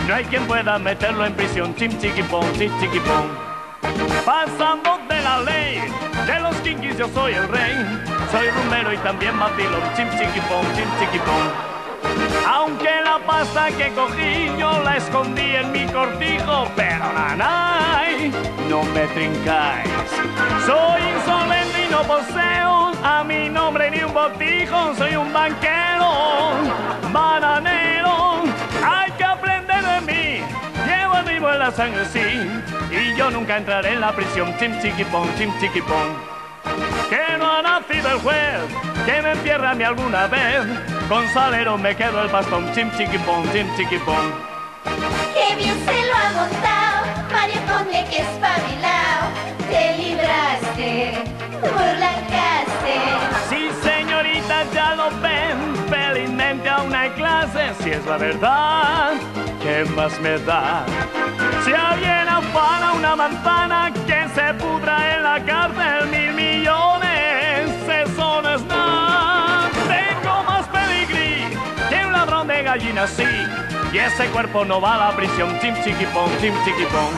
No hay quien pueda meterlo en prisión, chim chiquipón, chim chiquipón. Pasando de la ley, de los kinkis yo soy el rey. Soy rumbero y también vacilón, chim chiquipón, chim chiquipón. Aunque la pasta que cogí yo la escondí en mi cortijo, pero nanay, no me trincáis. Soy insolente y no poseo a mi nombre ni un botijo. Soy un banquero, bananero. Hay que aprender de mí, llevo el ritmo en la sangre, sí. Y yo nunca entraré en la prisión, chim chiquipón, chim chiquipón. Que no ha nacido el juez, que me entierra a mí alguna vez. Con salero me quedo el bastón, chim chiquipón, chim chiquipón. ¡Qué bien se lo ha montado! Mario Conde, que espabilao. Te libraste, burlancaste. Sí, señorita, ya lo ven. Felizmente aún hay clases. Si es la verdad, ¿qué más me da? Si alguien afana una manzana, que se pudra en la cárcel. 1.000 millones, eso no es nada. Tengo más pedigrí que un ladrón de gallinas, sí. Y ese cuerpo no va a la prisión, chim chiquipón, chim chiquipón.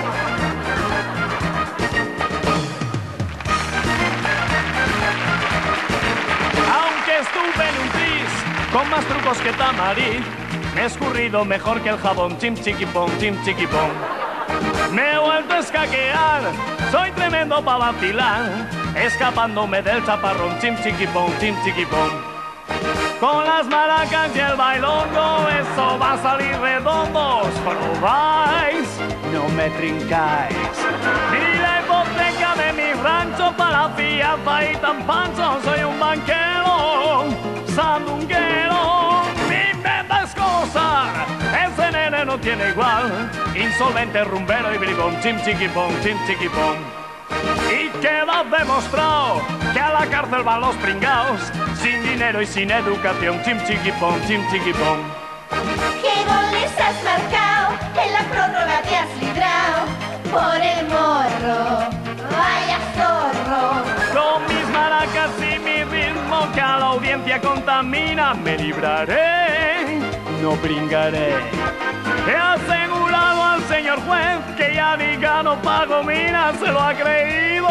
Aunque estuve en un tris con más trucos que Tamarí, me he escurrido mejor que el jabón, chim chiquipón, chim chiquipón. Me he vuelto a escaquear, soy tremendo pa' vacilar, escapándome del chaparrón, chim chiquipón, chim chiquipón. Con las maracas y el bailongo, eso va a salir redondo. Probáis, no me trincáis. Ni la hipoteca de mi rancho para fianza y tan pancho. Soy un banquero, sandunguero. Me inventas cosas, ese nene no tiene igual. Insolente, rumbero y bribón, chim chiquipón, chim chiquipón. Y queda demostrado que a la cárcel van los pringaos, sin dinero y sin educación, chim chiquipón, chim chiquipón. ¡Qué goles has marcado! En la prórroga te has librado por el morro. ¡Vaya zorro! Con mis maracas y mi ritmo que a la audiencia contamina, me libraré, no brincaré. He asegurado al señor juez que ya diga no pago mina, se lo ha creído.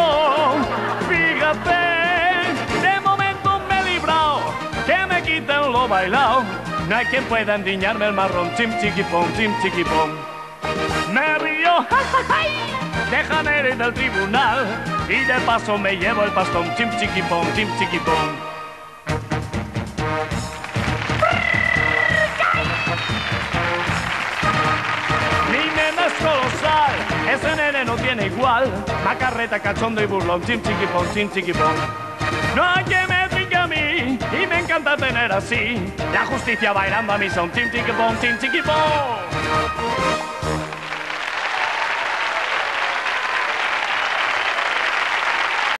Fíjate, de momento me he librado, que me quiten lo bailado. No hay quien pueda endiñarme el marrón, chim chiquipón, chim chiquipón. Me río, déjame ir del tribunal y de paso me llevo el pastón, chim chiquipón, chim chiquipón. Colosal, ese nene no tiene igual. Macarreta, cachondo y burlón, chim chiquipón, chim chiquipón. No hay que me trinque a mí y me encanta tener así la justicia bailando a mi son, chim chiquipón, chim chiquipón.